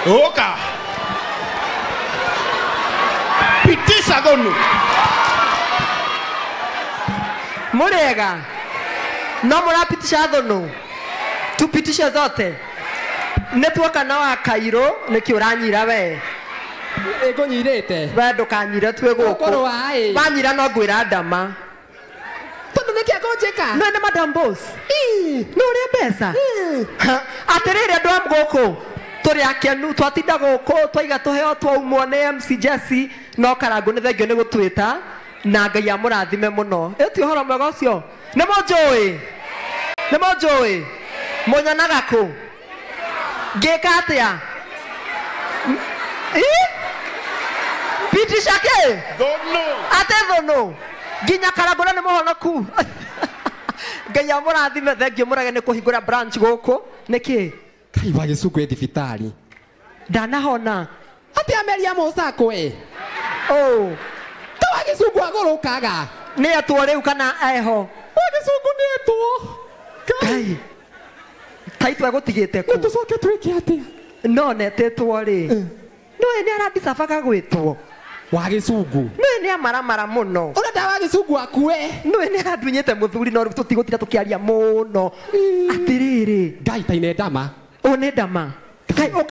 Oka. Pitisha Dhonu. Murega. No murapitisha Dhonu. Tupitishe zote. Network na wa Kairo niki uranyira we. Ego nyirete. We ndukanyire twe guku. Okoro wae. Banyira no ngwira ndama. Tondu niki agonjeka. No ne madam boss. No ri pesa. Atirire ndo amgoko. Turi akenu twatinda guku twaiga tuheo twaumwo ne MC Jesse no karangu ni thengio ni gutwita na Ngai amurathime muno. Eti horo mwega ucio. Ni munjui. Ni munjui. Munyanaga ku. Ngeka atia? Pitisha ke? Dhonu. Ate Dhonu. Ginya karangu ni muhonoku. Ngai amurathime thengio murage ni kuhingura branch guku. Niki? Kai wa Gĩcungu e thibitari. Ndanahona. Ati ameria Mũsako e. Oh. Ta wa Gĩcungu agũrũkaga. Nĩ etwo rĩu kana eho? Wa Gĩcungu nĩ etwo. Kai. Tai twegũtigĩte kũ? Tũcoke twĩke atĩa? No netĩtwo rĩ. Nĩwe nĩ arandicabaga gwĩtwo. Wa Gĩcungu. Nĩwe nĩ amaramara mũno. Ũrenda wa Gĩcungu akue. Nĩwe nĩ arandunyĩte mũthuri no rĩu tũtigũtira tũkĩaria mũno. Atĩrĩrĩ. Ngai ta ine ndama. Ũyũ nĩ ndama. Kai